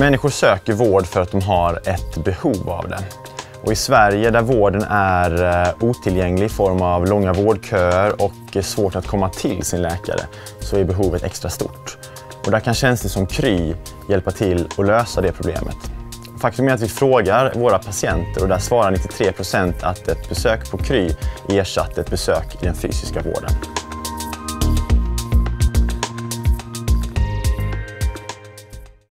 Människor söker vård för att de har ett behov av det. Och i Sverige, där vården är otillgänglig i form av långa vårdköer och svårt att komma till sin läkare, så är behovet extra stort. Och där kan tjänster som Kry hjälpa till att lösa det problemet. Faktum är att vi frågar våra patienter och där svarar 93% att ett besök på Kry ersatte ett besök i den fysiska vården.